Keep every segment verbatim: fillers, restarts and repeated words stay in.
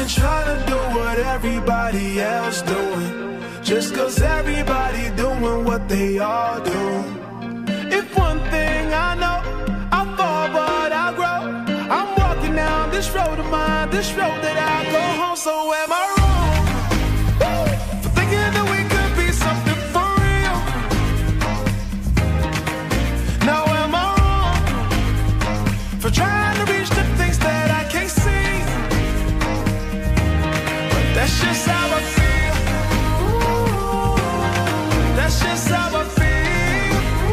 trying to do what everybody else doing, just cause everybody doing what they all do. If one thing I know, I fall but I grow. I'm walking down this road of mine, this road that I go home. So am I wrong for thinking that we could be something for real? Now am I wrong for trying to reach the things that I can't see? But that's just how I feel. That's just how I feel.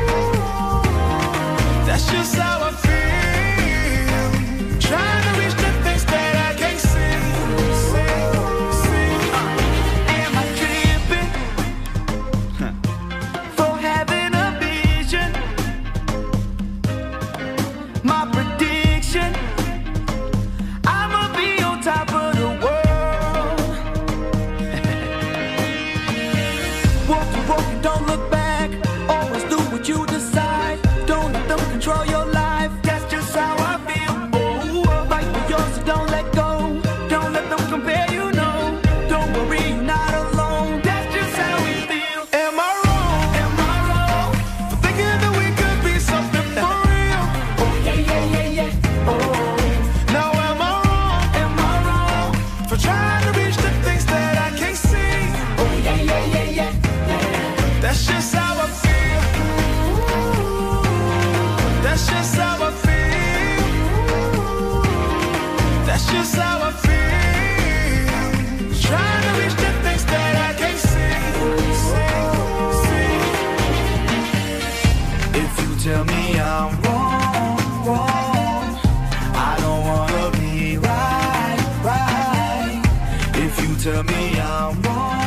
That's just how I feel. Trying to reach the things that I can't see. See, see. Uh, am I tripping for having a vision? My prediction, I'ma be on top of the world. Walk and walk and don't look back. Always do what you decide. Don't let them control your life. That's just how I feel. Oh, fight for yours, so don't let go. Don't let them compare you, no. Don't worry, you're not alone. That's just how we feel. Am I wrong? Am I wrong for thinking that we could be something for real? Oh yeah, yeah, yeah, yeah. Oh, now am I wrong? Am I wrong for trying to reach the things that I can't see? Oh yeah, yeah, yeah, yeah, yeah. That's just how I feel. That's just how I feel. That's just how I feel. Trying to reach the things that I can't see. See, see. If you tell me I'm wrong, wrong, I don't wanna be right, right. If you tell me I'm wrong,